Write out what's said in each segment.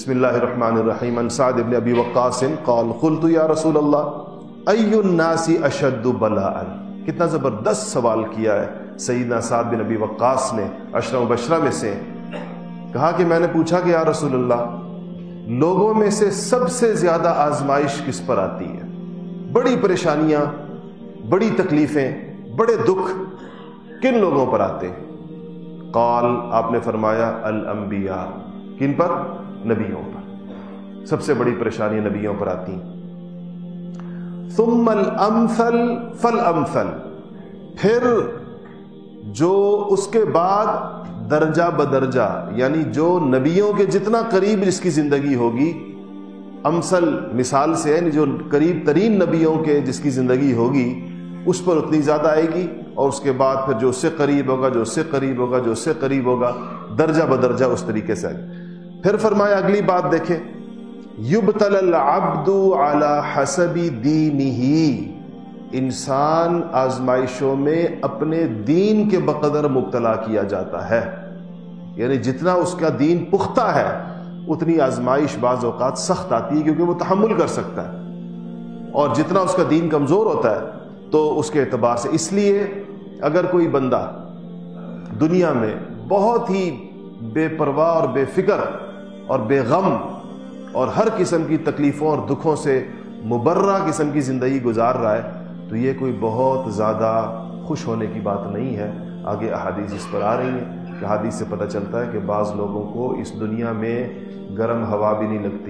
بسم اللہ الرحمن الرحیم عن سعد بن ابی وقاص قال قلت یا رسول اللہ ای الناس اشد بلاء. کتنا زبردست سوال کیا ہے سیدنا سعد بن ابی وقاص نے، عشرہ مبشرہ میں سے. کہا کہ میں نے پوچھا کہ یا رسول اللہ، لوگوں میں سے سب سے زیادہ آزمائش کس پر آتی ہے؟ بڑی پریشانیاں، بڑی تکلیفیں، بڑے دکھ کن لوگوں پر آتے ہیں؟ قال، آپ نے فرمایا الانبیاء. کن پر؟ نبیوں پر. سب سے بڑی پریشانی نبیوں پر آتی ہیں. ثم الامثل فالامثل، پھر جو اس کے بعد درجہ بدرجہ، یعنی جو نبیوں کے جتنا قریب جس کی زندگی ہوگی، امثل مثال سے یعنی جو قریب ترین نبیوں کے جس کی زندگی ہوگی اس پر اتنی زیادہ آئے گی، اور اس کے بعد پھر جو اس سے قریب ہوگا، جو اس سے قریب ہوگا، جو اس سے قریب ہوگا، درجہ بدرجہ اس طریقے سے آئے. پھر فرمایا اگلی بات دیکھیں، یبتلی العبد علی حسب دینہ، انسان آزمائشوں میں اپنے دین کے بقدر مبتلا کیا جاتا ہے. یعنی جتنا اس کا دین پختہ ہے اتنی آزمائش بعض اوقات سخت آتی ہے کیونکہ وہ تحمل کر سکتا ہے، اور جتنا اس کا دین کمزور ہوتا ہے تو اس کے اعتبار سے. اس لیے اگر کوئی بندہ دنیا میں بہت ہی بے پرواہ اور بے فکر اور بے غم اور ہر قسم کی تکلیفوں اور دکھوں سے مبرہ قسم کی زندگی گزار رہا ہے تو یہ کوئی بہت زیادہ خوش ہونے کی بات نہیں ہے. آگے احادیث اس پر آ رہی ہیں کہ حدیث سے پتہ چلتا ہے کہ بعض لوگوں کو اس دنیا میں گرم ہوا بھی نہیں لگتی،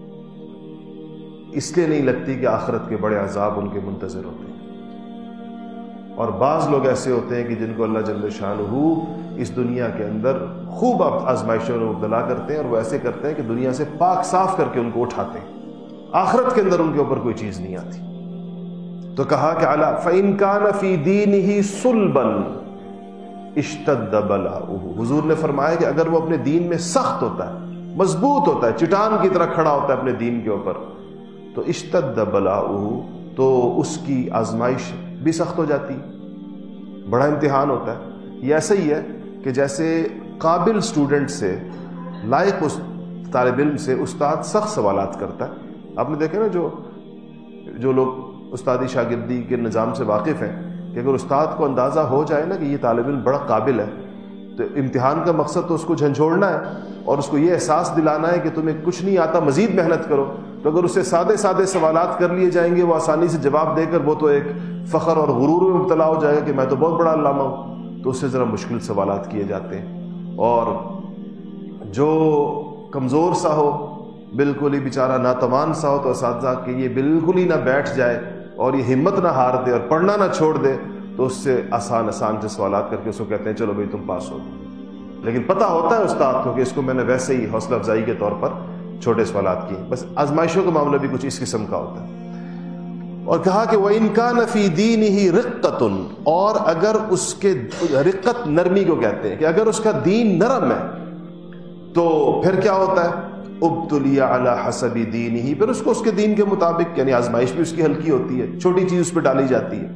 اس لیے نہیں لگتی کہ آخرت کے بڑے عذاب ان کے منتظر ہوتے ہیں. اور بعض لوگ ایسے ہوتے ہیں کہ جن کو اللہ جل شانہ اس دنیا کے اندر خوب آزمائشوں میں مبتلا کرتے ہیں، اور وہ ایسے کرتے ہیں کہ دنیا سے پاک صاف کر کے ان کو اٹھاتے ہیں، آخرت کے اندر ان کے اوپر کوئی چیز نہیں آتی. تو کہا کہ علی فإن كان في دینہ صلبا اشتد بلاؤہ، حضور نے فرمایا کہ اگر وہ اپنے دین میں سخت ہوتا ہے، مضبوط ہوتا ہے، چٹان کی طرح کھڑا ہوتا ہے اپنے دین کے اوپر، تو اشتد بلاؤہ، تو اس کی آزمائش بھی سخت ہو جاتی، بڑا امتحان ہوتا ہے. یہ ایسا ہی ہے کہ جیسے قابل سٹوڈنٹ سے، لائق اس طالب علم سے استاد سخت سوالات کرتا ہے. آپ نے دیکھا نا جو لوگ استادی شاگردی کے نظام سے واقف ہیں کہ اگر استاد کو اندازہ ہو جائے نا کہ یہ طالب علم بڑا قابل ہے تو امتحان کا مقصد تو اس کو جھنجھوڑنا ہے اور اس کو یہ احساس دلانا ہے کہ تمہیں کچھ نہیں آتا، مزید محنت کرو. تو اگر اسے سادے سادے سوالات کر لیے جائیں گے وہ آسانی سے جواب دے کر وہ تو ایک فخر اور غرور میں مبتلا ہو جائے گا کہ میں تو بہت بڑا علامہ ہوں. تو اس سے ذرا مشکل سوالات کیے جاتے ہیں. اور جو کمزور سا ہو، بالکل ہی بیچارہ ناتوان سا ہو، تو اساتذہ کہ یہ بالکل ہی نہ بیٹھ جائے اور یہ ہمت نہ ہار دے اور پڑھنا نہ چھوڑ دے، تو اس سے آسان سے سوالات کر کے اس کو کہتے ہیں چلو بھائی تم پاس ہو. لیکن پتہ ہوتا ہے استاد کو کہ اس کو میں نے ویسے ہی حوصلہ افزائی کے طور پر چھوٹے سوالات کیے. بس آزمائشوں کا معاملہ بھی کچھ اس قسم کا ہوتا ہے. اور کہا کہ وَإِن كَانَ فِي دِينِهِ رِقَّةٌ، اور اگر اس کے رقت نرمی کو کہتے ہیں کہ اگر اس کا دین نرم ہے تو پھر کیا ہوتا ہے؟ ابتلی علی حسب دینہ، پھر اس کو اس کے دین کے مطابق، یعنی آزمائش بھی اس کی ہلکی ہوتی ہے، چھوٹی چیز اس پہ ڈالی جاتی ہے.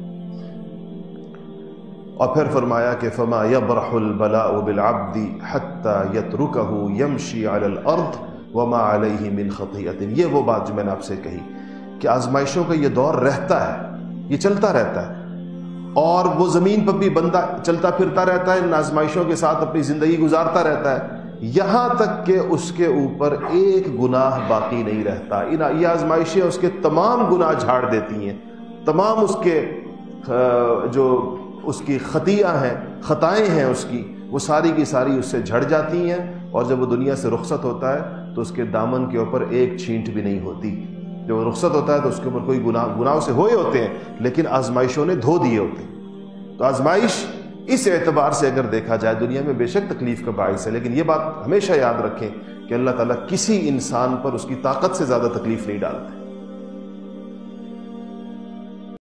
اور پھر فرمایا کہ فما یبرح البلاء بالعبد حتی یترکہ یمشی علی الارض وما علیہ من خطیئۃ. یہ وہ بات جو میں نے آپ سے کہی کہ آزمائشوں کا یہ دور رہتا ہے، یہ چلتا رہتا ہے، اور وہ زمین پر بھی بندہ چلتا پھرتا رہتا ہے، ان آزمائشوں کے ساتھ اپنی زندگی گزارتا رہتا ہے، یہاں تک کہ اس کے اوپر ایک گناہ باقی نہیں رہتا. یہ آزمائشیں اس کے تمام گناہ جھاڑ دیتی ہیں، تمام اس کے جو اس کی خطیئہ ہیں، خطائیں ہیں اس کی، وہ ساری کی ساری اس سے جھڑ جاتی ہیں. اور جب وہ دنیا سے رخصت ہوتا ہے تو اس کے دامن کے اوپر ایک چھینٹ بھی نہیں ہوتی. جب وہ رخصت ہوتا ہے تو اس کے اوپر کوئی گناہ اسے ہوئے ہوتے ہیں لیکن آزمائشوں نے دھو دیے ہوتے ہیں. تو آزمائش اس اعتبار سے اگر دیکھا جائے دنیا میں بے شک تکلیف کا باعث ہے، لیکن یہ بات ہمیشہ یاد رکھیں کہ اللہ تعالیٰ کسی انسان پر اس کی طاقت سے زیادہ تکلیف نہیں ڈالتے.